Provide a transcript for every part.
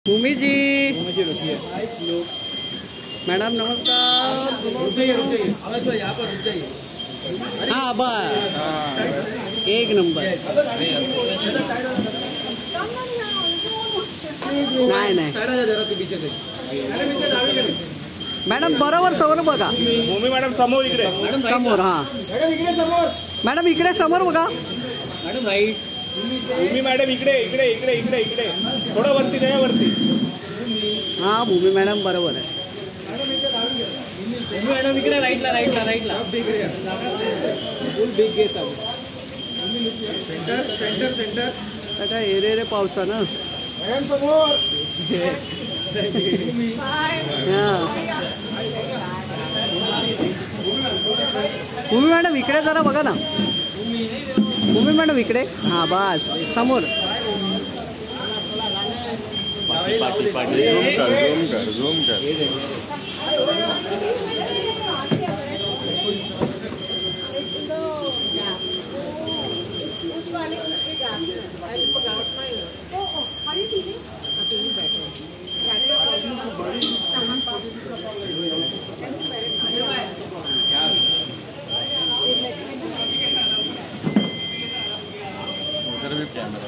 भूमि जी madam नमस्कार। हाँ बस एक नंबर। नाही नाही मॅडम बरोबर समोर बघा। भूमी मॅडम समोर इकडे समोर। हाँ मॅडम इकडे समोर बघा। Madam right. भूमी मॅडम इकडे इकडे इकडे इकडे इकडे थोडं वरती द्या वरती। हाँ भूमी मॅडम बरोबर आहे। भूमी मॅडम इकडे राईटला राईटला राईटला फुल बिग गेस आहे। सेंटर सेंटर सेंटर काय एरे रे पावसानं मॅडम समोर। भूमी मॅडम इकडे जरा बघा ना। भूमी मॅडम इकडे। हाँ बस समोर। झूम कर कैमरा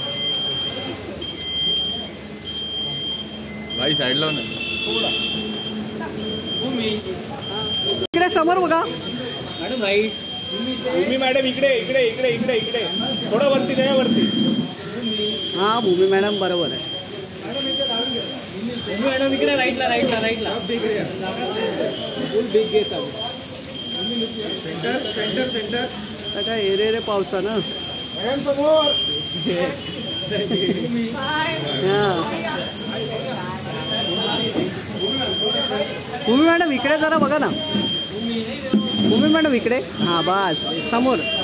भाई साइड लो ना। इकडे समोर बघा। Madam right. भूमी मॅडम इकडे इकडे इकडे इकडे इकडे थोडं वरती द्या वरती। हाँ भूमी मॅडम बरोबर आहे। भूमी मॅडम इकडे राईटला राईटला राईटला फुल बिग गेस आहे। सेंटर सेंटर सेंटर काय एरे रे पावसानं मॅडम समोर। भूमी मॅडम इकडे जरा बघा ना। भूमी मॅडम इकडे। हाँ बस समोर।